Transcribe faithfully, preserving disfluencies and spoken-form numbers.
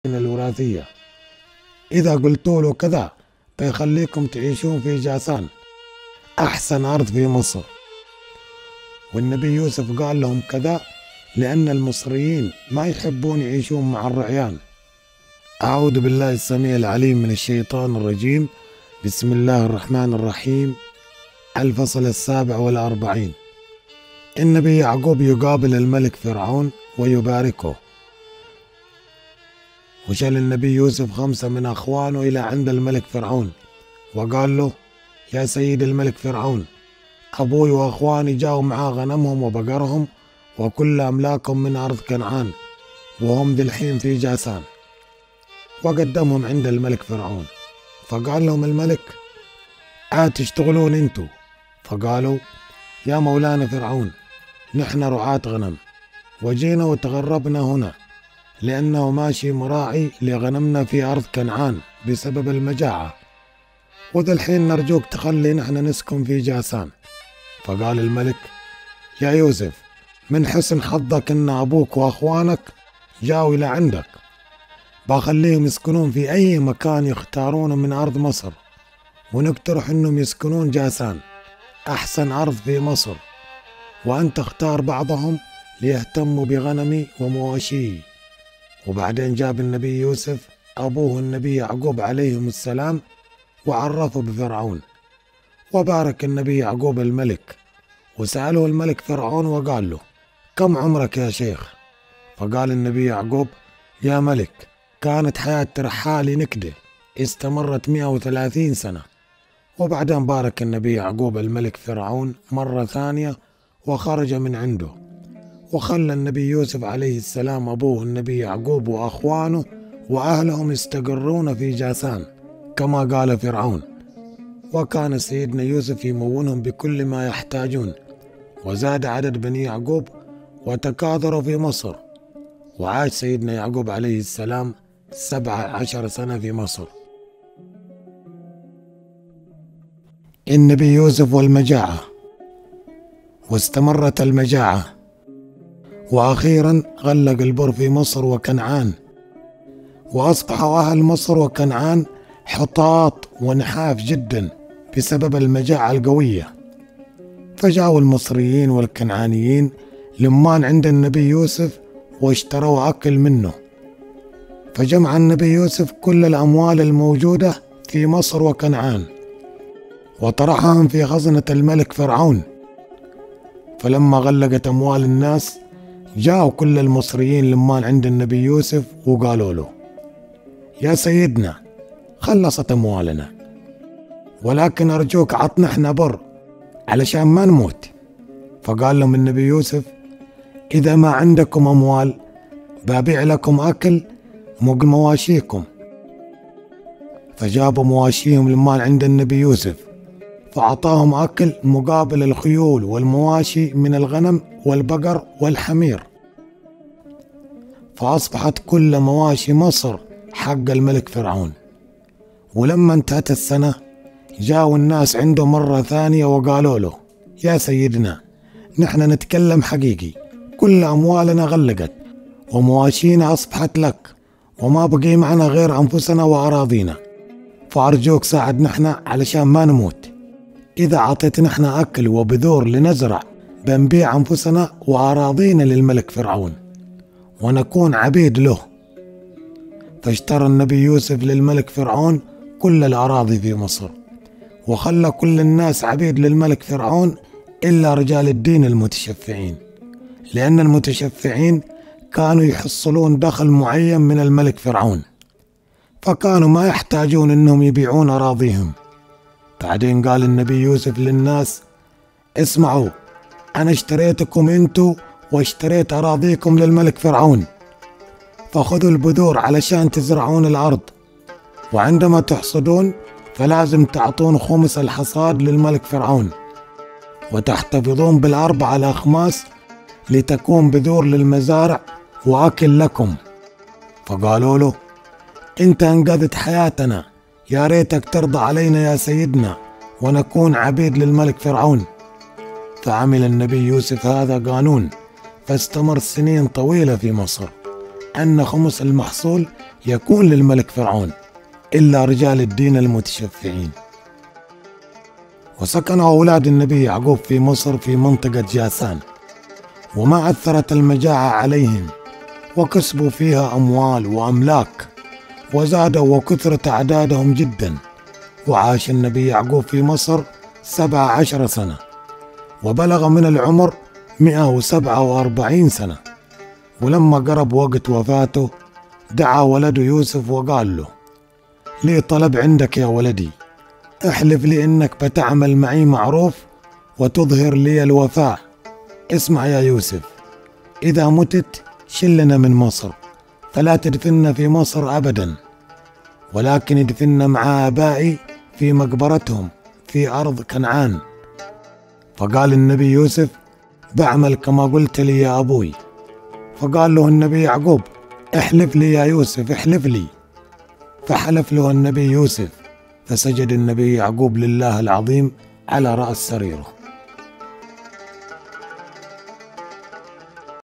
الوراثية. إذا قلتوا له كذا بيخليكم تعيشون في جاسان، أحسن أرض في مصر. والنبي يوسف قال لهم كذا لأن المصريين ما يحبون يعيشون مع الرعيان. أعوذ بالله السميع العليم من الشيطان الرجيم. بسم الله الرحمن الرحيم. الفصل السابع والأربعين. النبي يعقوب يقابل الملك فرعون ويباركه. وشل النبي يوسف خمسة من أخوانه إلى عند الملك فرعون وقال له: يا سيد الملك فرعون، أبوي وأخواني جاءوا معاه غنمهم وبقرهم وكل أملاكهم من أرض كنعان، وهم ذي الحين في جاسان. وقدمهم عند الملك فرعون، فقال لهم الملك: عاد تشتغلون انتو؟ فقالوا: يا مولانا فرعون، نحن رعاة غنم وجينا وتغربنا هنا لأنه ماشي مراعي لغنمنا في أرض كنعان بسبب المجاعة، وذا الحين نرجوك تخلي نحن نسكن في جاسان. فقال الملك: يا يوسف، من حسن حظك أن أبوك وأخوانك جاوا إلى عندك، بخليهم يسكنون في أي مكان يختارونه من أرض مصر، ونقترح أنهم يسكنون جاسان، أحسن أرض في مصر، وأنت اختار بعضهم ليهتموا بغنمي ومواشي. وبعدين جاب النبي يوسف أبوه النبي يعقوب عليهم السلام وعرفه بفرعون. وبارك النبي يعقوب الملك، وسأله الملك فرعون وقال له: كم عمرك يا شيخ؟ فقال النبي يعقوب: يا ملك، كانت حياة رحالي نكدة استمرت مئة وثلاثين سنة. وبعدين بارك النبي يعقوب الملك فرعون مرة ثانية وخرج من عنده، وخلى النبي يوسف عليه السلام أبوه النبي يعقوب وأخوانه وأهلهم يستقرون في جاسان كما قال فرعون. وكان سيدنا يوسف يمونهم بكل ما يحتاجون، وزاد عدد بني يعقوب وتكاثروا في مصر. وعاش سيدنا يعقوب عليه السلام سبع عشر سنة في مصر. النبي يوسف والمجاعة. واستمرت المجاعة، وأخيرا غلق البر في مصر وكنعان، وأصبحوا أهل مصر وكنعان حطاط ونحاف جدا بسبب المجاعة القوية. فجاءوا المصريين والكنعانيين لمان عند النبي يوسف واشتروا أكل منه. فجمع النبي يوسف كل الأموال الموجودة في مصر وكنعان وطرحهم في خزنة الملك فرعون. فلما غلقت أموال الناس جاءوا كل المصريين لمان عند النبي يوسف وقالوا له: يا سيدنا، خلصت أموالنا، ولكن أرجوك عطنا احنا بر علشان ما نموت. فقال لهم النبي يوسف: إذا ما عندكم أموال ببيع لكم أكل مق مواشيكم. فجابوا مواشيهم لمان عند النبي يوسف، فأعطاهم أكل مقابل الخيول والمواشي من الغنم والبقر والحمير. فأصبحت كل مواشي مصر حق الملك فرعون. ولما انتهت السنة جاءوا الناس عنده مرة ثانية وقالوا له: يا سيدنا، نحن نتكلم حقيقي، كل أموالنا غلقت ومواشينا أصبحت لك، وما بقي معنا غير أنفسنا وأراضينا، فأرجوك ساعد نحن علشان ما نموت. إذا عطيتنا نحن أكل وبذور لنزرع بنبيع أنفسنا وأراضينا للملك فرعون ونكون عبيد له. فاشترى النبي يوسف للملك فرعون كل الأراضي في مصر، وخلى كل الناس عبيد للملك فرعون إلا رجال الدين المتشفعين، لأن المتشفعين كانوا يحصلون دخل معين من الملك فرعون، فكانوا ما يحتاجون إنهم يبيعون أراضيهم. بعدين قال النبي يوسف للناس: اسمعوا، أنا اشتريتكم انتو واشتريت أراضيكم للملك فرعون، فخذوا البذور علشان تزرعون الأرض، وعندما تحصدون فلازم تعطون خمس الحصاد للملك فرعون، وتحتفظون بالأربع الأخماس لتكون بذور للمزارع وأكل لكم. فقالوا له: انت انقذت حياتنا، يا ريتك ترضى علينا يا سيدنا ونكون عبيد للملك فرعون. فعمل النبي يوسف هذا قانون، فاستمر سنين طويلة في مصر أن خمس المحصول يكون للملك فرعون إلا رجال الدين المتشفعين. وسكن أولاد النبي يعقوب في مصر في منطقة جاسان، وما أثرت المجاعة عليهم، وكسبوا فيها أموال وأملاك، وزادوا وكثرت أعدادهم جدا. وعاش النبي يعقوب في مصر سبع عشر سنة، وبلغ من العمر مئة وسبعة وأربعين سنة. ولما قرب وقت وفاته دعا ولده يوسف وقال له: لي طلب عندك يا ولدي، احلف لي إنك بتعمل معي معروف وتظهر لي الوفاء. اسمع يا يوسف، إذا متت شلنا من مصر، فلا تدفننا في مصر أبدا، ولكن ادفننا مع آبائي في مقبرتهم في أرض كنعان. فقال النبي يوسف: بعمل كما قلت لي يا أبوي. فقال له النبي يعقوب: احلف لي يا يوسف، احلف لي. فحلف له النبي يوسف، فسجد النبي يعقوب لله العظيم على رأس سريره.